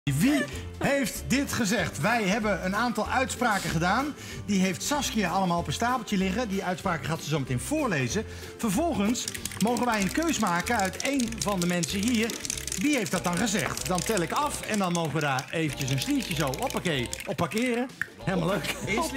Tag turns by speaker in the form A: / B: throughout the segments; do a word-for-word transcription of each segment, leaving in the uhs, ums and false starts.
A: Wie heeft dit gezegd? Wij hebben een aantal uitspraken gedaan. Die heeft Saskia allemaal op een stapeltje liggen. Die uitspraken gaat ze zo meteen voorlezen. Vervolgens mogen wij een keus maken uit één van de mensen hier. Wie heeft dat dan gezegd? Dan tel ik af en dan mogen we daar eventjes een sliertje zo hoppakee, op parkeren. Helemaal leuk.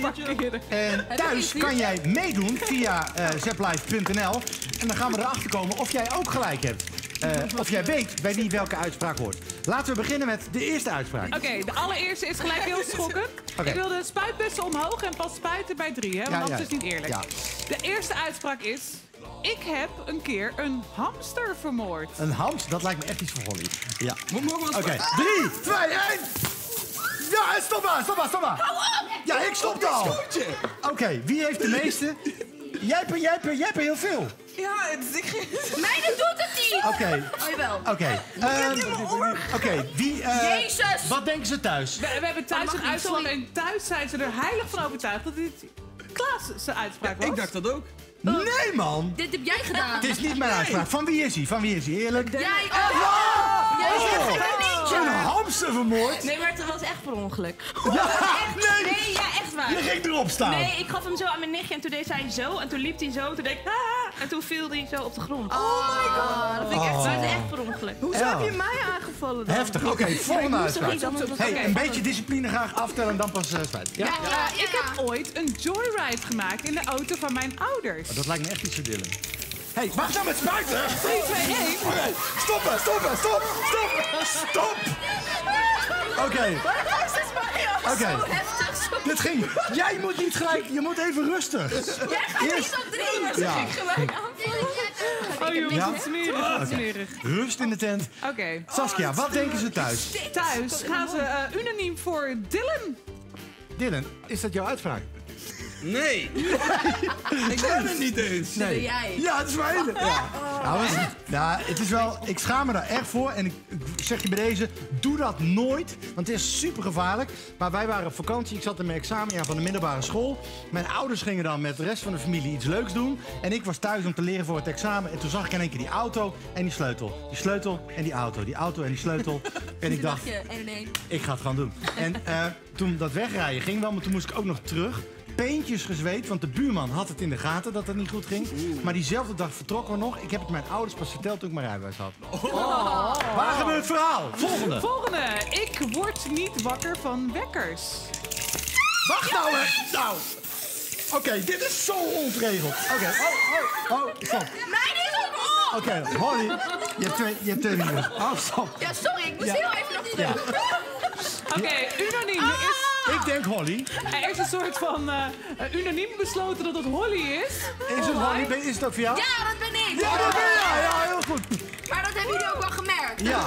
A: En thuis kan jij meedoen via uh, zeplife punt n l. En dan gaan we erachter komen of jij ook gelijk hebt. Uh, of jij weet bij wie welke uitspraak hoort. Laten we beginnen met de eerste uitspraak.
B: Oké, okay, de allereerste is gelijk heel schokkend. Okay. Ik wil de spuitbussen omhoog en pas spuiten bij drie, hè? Want ja, anders ja. is niet eerlijk. Ja. De eerste uitspraak is... Ik heb een keer een hamster vermoord.
A: Een hamster? Dat lijkt me echt iets voor Holly. Ja. Oké, okay. drie, twee, één. Ja, stop maar, stop maar, stop maar.
C: Hou op!
A: Ja, ik stop al. Oké, okay, wie heeft de meeste? Jij hebt, jij, hebt, jij hebt er heel veel.
C: Ja, het is... Meiden doet het niet!
A: Oké. Okay.
C: Oh, jawel.
A: Oké. Okay. Um, Oké, okay. wie... Uh,
C: Jezus!
A: Wat denken ze thuis?
B: We, we hebben thuis een uitslag en thuis zijn ze er heilig van overtuigd dat dit Klaas zijn uitspraak was.
D: Ik dacht dat ook.
A: Oh. Nee, man!
C: Dit heb jij gedaan.
A: Het is niet mijn uitspraak. Van wie is hij? Van wie is hij? Eerlijk?
C: Jij ook! Oh. Jij
A: oh. oh. Een hamster vermoord?
C: Nee, maar het was echt per ongeluk.
A: Ja, echt? Nee.
C: Nee, ja, echt waar.
A: Je ging erop staan.
C: Nee, ik gaf hem zo aan mijn nichtje en toen deed hij zo. En toen liep hij zo. Toen deed ik... Ah, en toen viel hij zo op de grond.
B: Oh my god.
C: Dat vind ik echt, oh. echt per ongeluk.
B: Hoezo ja. heb je mij aangevallen dan?
A: Heftig. Oké, okay, volgende uitspraak. Hey, okay. Een beetje discipline graag aftellen en dan pas uh, spuiten.
B: Ja? Ja, ja, ja, ik heb ooit een joyride gemaakt in de auto van mijn ouders.
A: Oh, dat lijkt me echt iets voor Dylan. Hé, hey, wacht nou met spuiten!
B: drie, twee, één.
A: Okay. Stoppen, stoppen, stop, stop, stop! Oké. Okay. Oké. Okay. Dit ging. Jij moet niet gelijk, je moet even rustig.
C: Jij gaat eerst niet op drie, maar
A: ja.
C: ik gewoon aan.
B: Oh jongens, ja? Wat smerig, wat okay. smerig.
A: Rust in de tent.
B: Oké. Okay.
A: Saskia, wat denken ze thuis?
B: Thuis gaan ze uh, unaniem voor Dylan.
A: Dylan, is dat jouw uitspraak?
D: Nee. Ik ben het niet eens.
A: Nee.
C: Jij.
A: Ja, het is mijn. Ja. Oh. Nou, nou, het is wel, ik schaam me daar echt voor. En ik, ik zeg je bij deze, doe dat nooit. Want het is super gevaarlijk. Maar wij waren op vakantie. Ik zat in mijn examenjaar van de middelbare school. Mijn ouders gingen dan met de rest van de familie iets leuks doen. En ik was thuis om te leren voor het examen. En toen zag ik in één keer die auto en die sleutel. Die sleutel en die auto. Die auto en die sleutel. En ik dacht, ik ga het gewoon doen. En uh, toen dat wegrijden ging wel, maar toen moest ik ook nog terug. Peentjes gezweet, want de buurman had het in de gaten dat het niet goed ging. Maar diezelfde dag vertrokken we nog. Ik heb het mijn ouders pas verteld toen ik mijn rijbewijs had. Oh. Waar gebeurt het verhaal? Volgende.
B: Volgende. Ik word niet wakker van wekkers.
A: Wacht nou hè. Nou. Oké, okay, dit is zo ongeregeld. Oké, okay. oh, oh, oh, stop.
C: Mijn is ook op!
A: Oké, okay, Holly, je hebt twee, je hebt twee minuten. Oh, stop.
C: Ja, sorry, ik moest ja. heel even nog terug.
B: Ja. Oké, okay, unaniem. Ah. Er is...
A: Ik denk Holly.
B: Er is een soort van uh, unaniem besloten dat het Holly is.
A: Is het Holly? Ben, is het ook voor jou?
C: Ja, dat ben ik.
A: Ja, dat ben jij. Ja, heel goed.
C: Maar dat hebben jullie ook wel gemerkt.
A: Ja.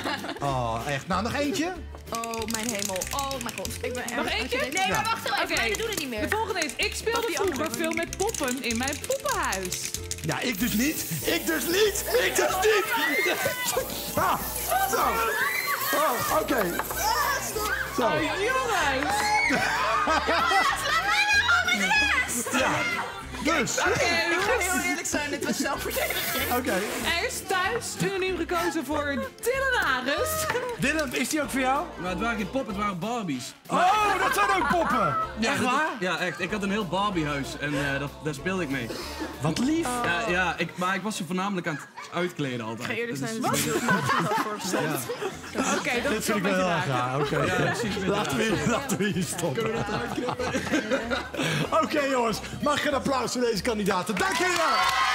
A: Oh, echt. Nou, nog eentje.
C: Oh, mijn hemel. Oh, mijn god. Ik ben
B: nog eentje?
C: Nee, ja. maar wacht wel even. Okay. We doen het niet meer.
B: De volgende is, ik speelde vroeger veel met poppen in mijn poppenhuis.
A: Ja, ik dus niet. Ik dus niet. Ik dus niet. Ah, zo. Oh, oké. Okay. Zo.
B: Oh, jongens.
C: Laat mij nou op met de rest.
A: Ja. Dus.
C: Oké, okay, ik ga heel eerlijk zijn. Dit was zelfverdediging.
A: Oké. Okay.
B: Er is thuis unaniem gekozen voor Dylan Ares.
A: Dylan, is die ook voor jou?
D: Maar het waren geen poppen, het waren Barbies.
A: Oh, dat zijn ook poppen.
D: Ja,
A: echt waar?
D: Ja, echt. Ik had een heel Barbiehuis en uh, dat, daar speelde ik mee.
A: Wat lief.
D: Uh, ja, ja ik, maar ik was ze voornamelijk aan het uitkleden altijd.
C: Ga eerlijk zijn,
B: dat is heel voorgesteld. Oké, okay, dat
A: dit vind ik wel heel graag. Oké,
D: ja,
A: laten we hier, laten we hier stoppen. Oké, okay, jongens, mag ik een applaus voor deze kandidaten? Dank jullie wel.